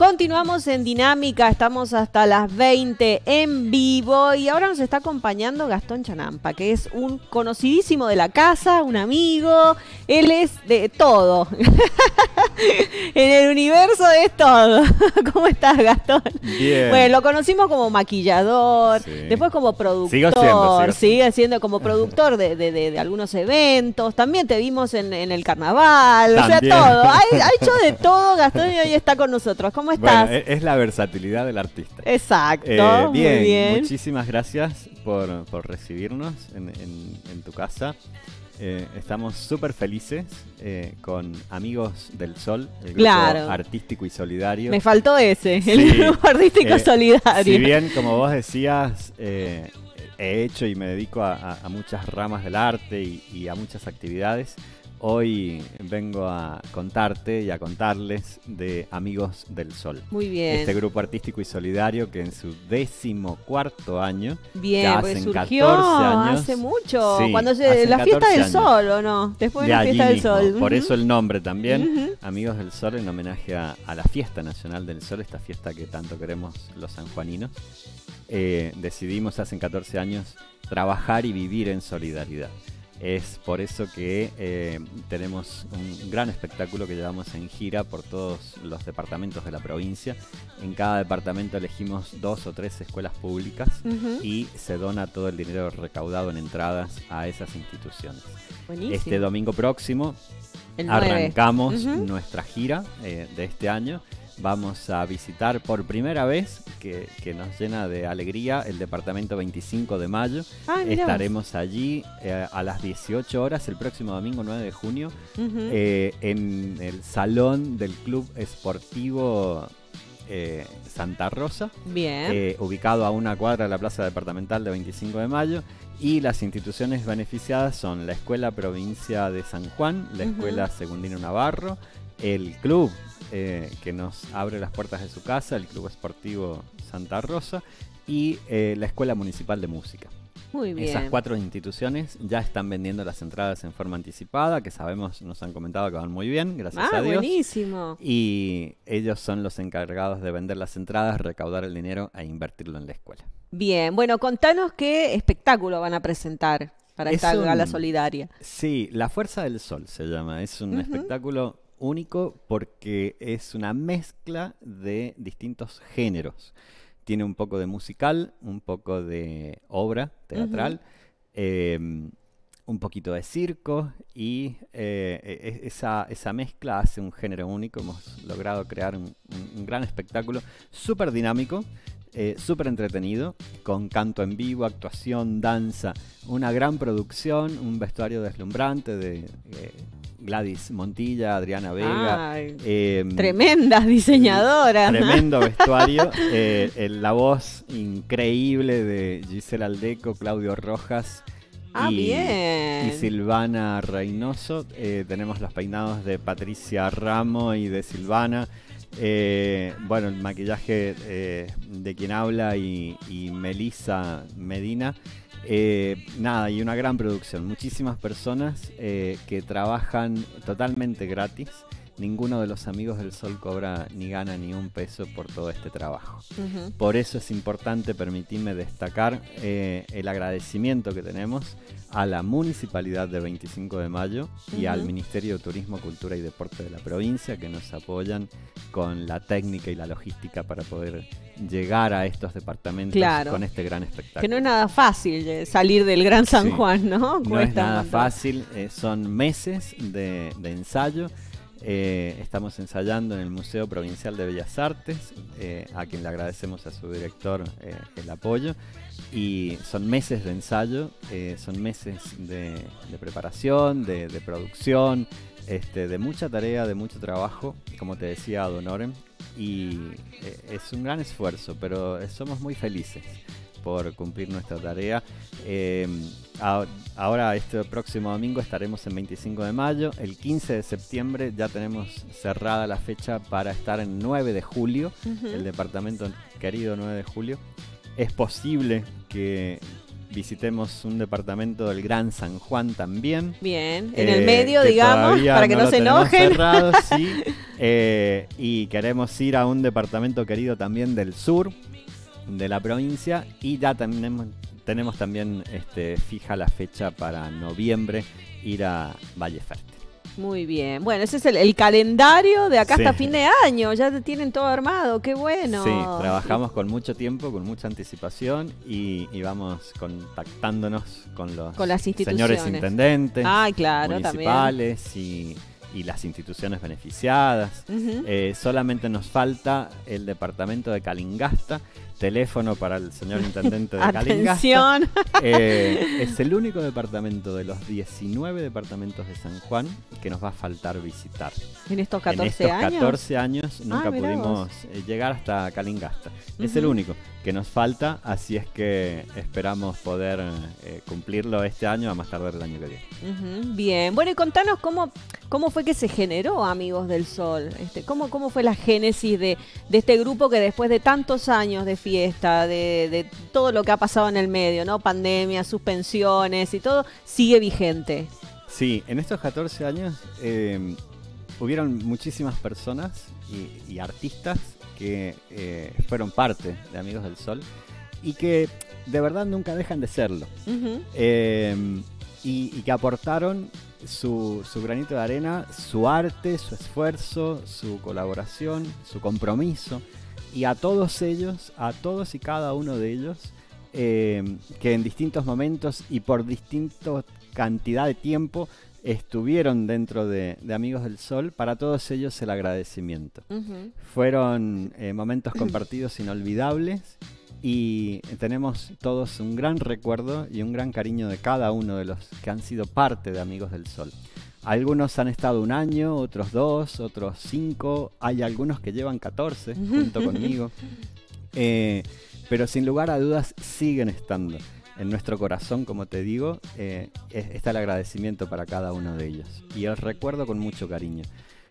Continuamos en Dinámica, estamos hasta las 20 en vivo y ahora nos está acompañando Gastón Chanampa, que es un conocidísimo de la casa, un amigo, él es de todo, en el universo es todo. ¿Cómo estás, Gastón? Bien. Bueno, lo conocimos como maquillador, Sí. después como productor, Sigo sigue siendo como productor de algunos eventos, también te vimos en el carnaval, También. o sea, todo, ha hecho de todo Gastón y hoy está con nosotros. ¿Cómo estás? Bueno, es la versatilidad del artista. Exacto, muy bien. Muchísimas gracias por recibirnos en tu casa. Estamos súper felices con Amigos del Sol, el grupo artístico y solidario. Me faltó ese, Sí, el grupo artístico solidario. Si bien, como vos decías, he hecho y me dedico a muchas ramas del arte y a muchas actividades, hoy vengo a contarte y a contarles de Amigos del Sol. Muy bien. Este grupo artístico y solidario que en su 14º año, bien, ya porque hacen surgió 14 años. hace mucho, Sí, cuando hacen la fiesta 14 del años. sol, ¿o no? Después de la fiesta del mismo, sol. por eso el nombre también, Amigos del Sol, en homenaje a la Fiesta Nacional del Sol, esta fiesta que tanto queremos los sanjuaninos. Decidimos hace 14 años trabajar y vivir en solidaridad. Es por eso que tenemos un gran espectáculo que llevamos en gira por todos los departamentos de la provincia. En cada departamento elegimos 2 o 3 escuelas públicas y se dona todo el dinero recaudado en entradas a esas instituciones. Buenísimo. Este domingo próximo arrancamos nuestra gira de este año. Vamos a visitar por primera vez, que nos llena de alegría, el departamento 25 de mayo. Estaremos allí a las 18 horas el próximo domingo 9 de junio en el salón del Club Esportivo Santa Rosa. Bien. Ubicado a una cuadra de la plaza departamental de 25 de mayo. Y las instituciones beneficiadas son la Escuela Provincia de San Juan, la Escuela Secundino Navarro, el club que nos abre las puertas de su casa, el Club Esportivo Santa Rosa, y la Escuela Municipal de Música. Muy bien. Esas 4 instituciones ya están vendiendo las entradas en forma anticipada, que sabemos, nos han comentado que van muy bien, gracias a Dios. Buenísimo. Y ellos son los encargados de vender las entradas, recaudar el dinero e invertirlo en la escuela. Bien, bueno, contanos qué espectáculo van a presentar para esta gala solidaria. Sí, La Fuerza del Sol se llama, es un espectáculo único porque es una mezcla de distintos géneros. Tiene un poco de musical, un poco de obra teatral, un poquito de circo y esa mezcla hace un género único. Hemos logrado crear un gran espectáculo súper dinámico, súper entretenido, con canto en vivo, actuación, danza, una gran producción, un vestuario deslumbrante de Gladys Montilla, Adriana Vega. Tremendas diseñadoras. Tremendo vestuario. La voz increíble de Gisela Aldeco, Claudio Rojas bien. y Silvana Reynoso. Tenemos los peinados de Patricia Ramo y de Silvana. Bueno, el maquillaje de quien habla y Melissa Medina. Nada, y una gran producción, muchísimas personas que trabajan totalmente gratis. Ninguno de los Amigos del Sol cobra ni gana ni un peso por todo este trabajo. Por eso es importante, permitirme destacar el agradecimiento que tenemos a la Municipalidad de 25 de Mayo y al Ministerio de Turismo, Cultura y Deporte de la provincia, que nos apoyan con la técnica y la logística para poder llegar a estos departamentos con este gran espectáculo. Que no es nada fácil salir del Gran San Juan, ¿no? No es nada fácil, son meses de ensayo. Estamos ensayando en el Museo Provincial de Bellas Artes, a quien le agradecemos a su director el apoyo, y son meses de ensayo, son meses de preparación, de producción, de mucha tarea, de mucho trabajo, como te decía Ad Honorem, y es un gran esfuerzo, pero somos muy felices por cumplir nuestra tarea. Ahora este próximo domingo estaremos en 25 de mayo, el 15 de septiembre ya tenemos cerrada la fecha para estar en 9 de julio, el departamento querido 9 de julio. Es posible que visitemos un departamento del Gran San Juan también. Bien, en el medio, que digamos, para que no se enojen. Cerrado, sí. Y queremos ir a un departamento querido también del sur de la provincia, y ya tenemos también fija la fecha para noviembre, ir a Valle Fértil. Muy bien. Bueno, ese es el calendario de acá Sí. hasta fin de año. Ya tienen todo armado. Qué bueno. Sí, trabajamos con mucho tiempo, con mucha anticipación, y vamos contactándonos con los las instituciones. señores intendentes, Ay, claro, municipales y las instituciones beneficiadas. Ujú. Solamente nos falta el departamento de Calingasta. Teléfono para el señor intendente de Calingasta. Atención. Es el único departamento de los 19 departamentos de San Juan que nos va a faltar visitar. En estos En 14 estos años. 14 años nunca mirá pudimos vos. llegar hasta Calingasta. Es Ujú. el único que nos falta, así es que esperamos poder cumplirlo este año, a más tardar el año que viene. Ujú, bien. Bueno, y contanos cómo fue que se generó Amigos del Sol. ¿Cómo fue la génesis de este grupo que después de tantos años de fiesta, de todo lo que ha pasado en el medio, ¿no? Pandemia, suspensiones y todo, sigue vigente? Sí, en estos 14 años hubieron muchísimas personas y artistas que fueron parte de Amigos del Sol y que de verdad nunca dejan de serlo. Ujú. Y que aportaron su granito de arena, su arte, su esfuerzo, su colaboración, su compromiso. Y a todos ellos, a todos y cada uno de ellos, que en distintos momentos y por distinta cantidad de tiempo estuvieron dentro de Amigos del Sol, para todos ellos el agradecimiento. Ujú. Fueron momentos compartidos inolvidables, y tenemos todos un gran recuerdo y un gran cariño de cada uno de los que han sido parte de Amigos del Sol. Algunos han estado 1 año, otros 2, otros 5, hay algunos que llevan 14 junto conmigo, pero sin lugar a dudas siguen estando en nuestro corazón, como te digo. Está el agradecimiento para cada uno de ellos y el recuerdo con mucho cariño.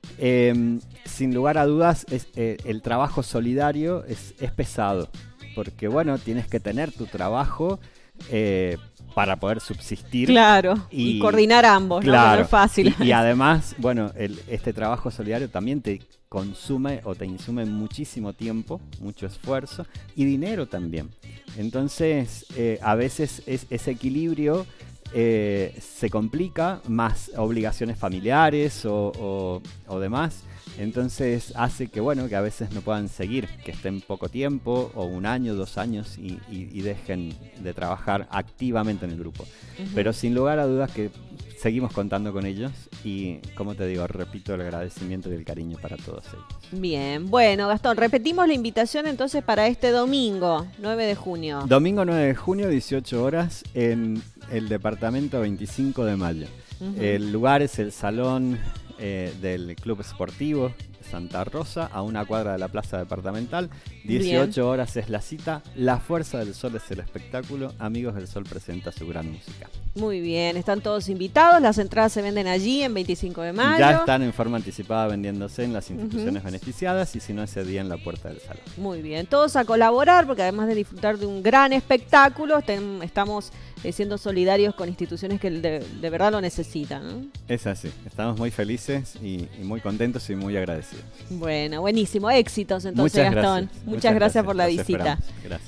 Sin lugar a dudas, el trabajo solidario es pesado, porque bueno, tienes que tener tu trabajo para poder subsistir. Claro, y coordinar ambos, claro, ¿no? Que no es fácil. Y además, bueno, este trabajo solidario también te consume o te insume muchísimo tiempo, mucho esfuerzo y dinero también. Entonces, a veces ese equilibrio se complica, más obligaciones familiares o demás. Entonces hace que, bueno, que a veces no puedan seguir, que estén poco tiempo, o 1 año, 2 años, y dejen de trabajar activamente en el grupo. Ujú. Pero sin lugar a dudas que seguimos contando con ellos, y como te digo, repito, el agradecimiento y el cariño para todos ellos. Bien, bueno, Gastón, repetimos la invitación entonces para este domingo, 9 de junio. Domingo 9 de junio, 18 horas, en el departamento 25 de mayo. Ujú. El lugar es el salón del Club Esportivo Santa Rosa, a 1 cuadra de la Plaza Departamental. 18 Bien. horas es la cita. La Fuerza del Sol es el espectáculo. Amigos del Sol presenta su gran música. Muy bien, están todos invitados, las entradas se venden allí en 25 de mayo. Ya están en forma anticipada vendiéndose en las instituciones beneficiadas, y si no, ese día en la puerta del salón. Muy bien, todos a colaborar, porque además de disfrutar de un gran espectáculo, estamos siendo solidarios con instituciones que de verdad lo necesitan, ¿no? Es así, estamos muy felices y muy contentos y muy agradecidos. Bueno, buenísimo, éxitos entonces, Muchas Gastón. gracias. Muchas gracias por la Los visita. esperamos. Gracias.